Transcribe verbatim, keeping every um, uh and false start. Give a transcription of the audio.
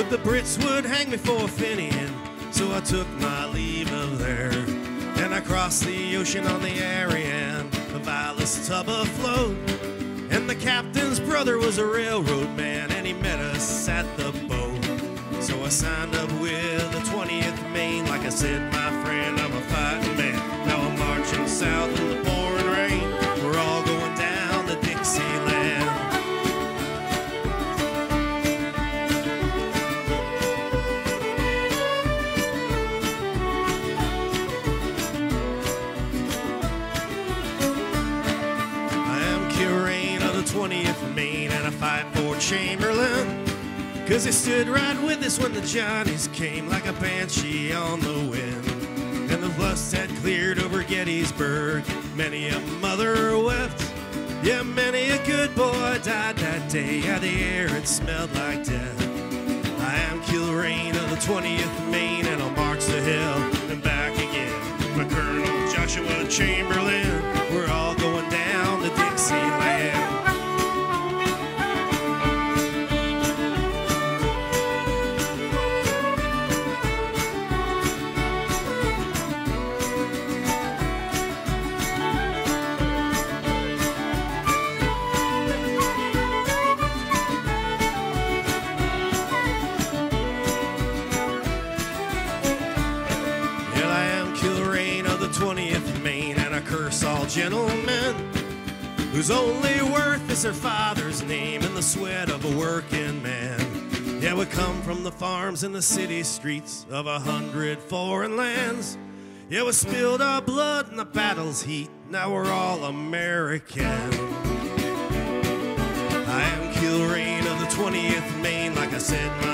But the Brits would hang me for a Fenian, so I took my leave of there. And I crossed the ocean on the Ariane, the vilest tub afloat. And the captain's brother was a railroad man, and he met us at the boat. So I signed up with the twentieth Maine. Like I said, my friend, I'm a fighting man. Now I'm marching south in the pouring rain. We're all going down the Dixieland. I am Curane of the twentieth Maine, and I fight for Chamberlain. Cause he stood right with us when the Johnnies came, like a banshee on the wind. And the lust had cleared over Gettysburg. Many a mother wept. Yeah, many a good boy died that day. Yeah, the air had smelled like death. I am Kilrain of the twentieth Maine, and I'll march the hill and back again. My Colonel Joshua Chamberlain, we're all going down the Dixieland. twentieth Maine, and I curse all gentlemen whose only worth is their father's name and the sweat of a working man. Yeah, we come from the farms and the city streets of a hundred foreign lands. Yeah, we spilled our blood in the battle's heat. Now we're all American. I am Kilrain of the twentieth Maine. Like I said, my